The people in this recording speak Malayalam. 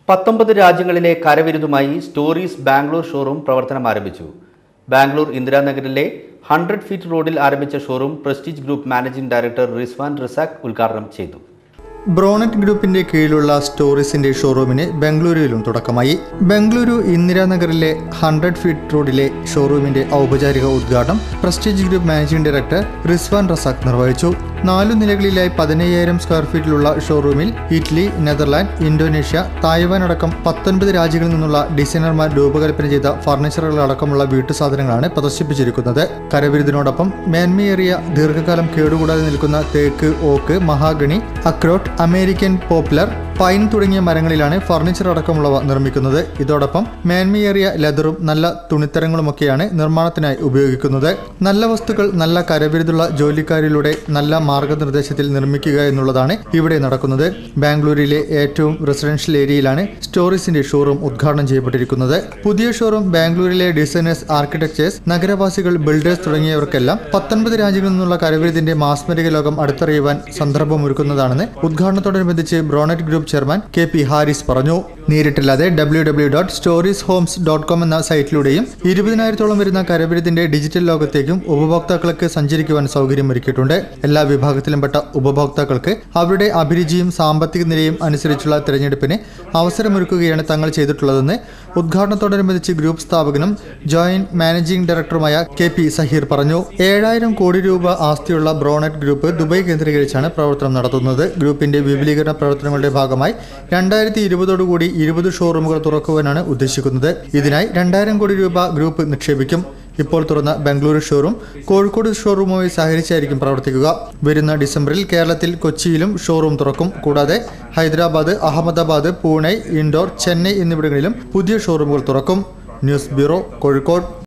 19 രാജ്യങ്ങളിലെ കരവിരുതുമായി സ്റ്റോറീസ് ബാംഗ്ലൂർ ഷോറൂം പ്രവർത്തനം ആരംഭിച്ചു. ബാംഗ്ലൂർ ഇന്ദിരാനഗറിലെ 100 ഫീറ്റ് റോഡിൽ ആരംഭിച്ച showroom prestige group managing director Rizwan Razak ഉദ്ഘാടനം ചെയ്തു. ബ്രോണറ്റ് ഗ്രൂപ്പിന്റെ കീഴിലുള്ള സ്റ്റോറീസിന്റെ ഷോറൂമിന് ബംഗളൂരുവിലും തുടക്കമായി. ബംഗളൂരു ഇന്ദിരാനഗറിലെ 100 ഫീറ്റ് റോഡിലെ ഷോറൂമിന്റെ ഔപചാരിക ഉദ്ഘാടനം prestige group managing director Rizwan Razak നിർവഹിച്ചു. 4 നിലകളിലായി 15,000 സ്ക്വയർ ഫീറ്റിലുള്ള ഷോറൂമിൽ ഇറ്റലി, നെതർലാൻഡ്, ഇന്തോനേഷ്യ, തായ്വാൻ അടക്കം 19 രാജ്യങ്ങളിൽ നിന്നുള്ള ഡിസൈനർമാർ രൂപകൽപ്പന ചെയ്ത ഫർണിച്ചറുകളടക്കമുള്ള വീട്ടുസാധനങ്ങളാണ് പ്രദർശിപ്പിച്ചിരിക്കുന്നത്. കരവിരുതിനോടൊപ്പം മേന്മയേറിയ ദീർഘകാലം കേടുകൂടാതെ നിൽക്കുന്ന തേക്ക്, ഓക്ക്, മഹാഗണി, അക്രോട്ട്, അമേരിക്കൻ പോപ്ലർ, പൈൻ തുടങ്ങിയ മരങ്ങളിലാണ് ഫർണിച്ചർ അടക്കമുള്ളവ നിർമ്മിക്കുന്നത്. ഇതോടൊപ്പം മേന്മയേറിയ ലെതറും നല്ല തുണിത്തരങ്ങളുമൊക്കെയാണ് നിർമ്മാണത്തിനായി ഉപയോഗിക്കുന്നത്. നല്ല വസ്തുക്കൾ നല്ല കരവിരുതുള്ള ജോലിക്കാരിലൂടെ നല്ല മാർഗനിർദ്ദേശത്തിൽ നിർമ്മിക്കുക എന്നുള്ളതാണ് ഇവിടെ നടക്കുന്നത്. ബാംഗ്ലൂരിലെ ഏറ്റവും റെസിഡൻഷ്യൽ ഏരിയയിലാണ് സ്റ്റോറീസിന്റെ ഷോറൂം ഉദ്ഘാടനം ചെയ്യപ്പെട്ടിരിക്കുന്നത്. പുതിയ ഷോറൂം ബാംഗ്ലൂരിലെ ഡിസൈനേഴ്സ്, ആർക്കിടെക്ചേഴ്സ്, നഗരവാസികൾ, ബിൽഡേഴ്സ് തുടങ്ങിയവർക്കെല്ലാം 19 രാജ്യങ്ങളിൽ നിന്നുള്ള കരവിരുതിന്റെ മാസ്മരിക ലോകം അടുത്തറിയുവാൻ സന്ദർഭമൊരുക്കുന്നതാണെന്ന് ഉദ്ഘാടനത്തോടനുബന്ധിച്ച് Bronet group chairman KP Haris പറഞ്ഞു. നേരിട്ടല്ലാതെ www.storieshomes.com എന്ന സൈറ്റിലൂടെയും 20,000-ഓളം വരുന്ന കരവിരുതിന്റെ ഡിജിറ്റൽ ലോകത്തേക്കും ഉപഭോക്താക്കൾക്ക് സഞ്ചരിക്കുവാൻ സൗകര്യമൊരുക്കിയിട്ടുണ്ട്. എല്ലാ വിഭാഗത്തിലും പെട്ട ഉപഭോക്താക്കൾക്ക് അവരുടെ അഭിരുചിയും സാമ്പത്തിക നിലയും അനുസരിച്ചുള്ള തിരഞ്ഞെടുപ്പിന് അവസരമൊരുക്കുകയാണ് തങ്ങൾ ചെയ്തിട്ടുള്ളതെന്ന് ഉദ്ഘാടനത്തോടനുബന്ധിച്ച് ഗ്രൂപ്പ് സ്ഥാപകനും ജോയിന്റ് മാനേജിംഗ് ഡയറക്ടറുമായ KP സഹീർ പറഞ്ഞു. 7,000 കോടി രൂപ ആസ്തിയുള്ള ബ്രോണറ്റ് ഗ്രൂപ്പ് ദുബായ് കേന്ദ്രീകരിച്ചാണ് പ്രവർത്തനം നടത്തുന്നത്. ഗ്രൂപ്പിന്റെ വിപുലീകരണ പ്രവർത്തനങ്ങളുടെ ഭാഗമായി 2020ഓടുകൂടി 20 ഷോറൂമുകൾ തുറക്കുവാനാണ് ഉദ്ദേശിക്കുന്നത്. ഇതിനായി 2,000 കോടി രൂപ ഗ്രൂപ്പ് നിക്ഷേപിക്കും. ഇപ്പോൾ തുറന്ന ബംഗളൂരു ഷോറൂം കോഴിക്കോട് ഷോറൂമുമായി സഹകരിച്ചായിരിക്കും പ്രവർത്തിക്കുക. വരുന്ന ഡിസംബറിൽ കേരളത്തിൽ കൊച്ചിയിലും ഷോറൂം തുറക്കും. കൂടാതെ ഹൈദരാബാദ്, അഹമ്മദാബാദ്, പൂനെ, ഇൻഡോർ, ചെന്നൈ എന്നിവിടങ്ങളിലും പുതിയ ഷോറൂമുകൾ തുറക്കും. News bureau, Kozhikode.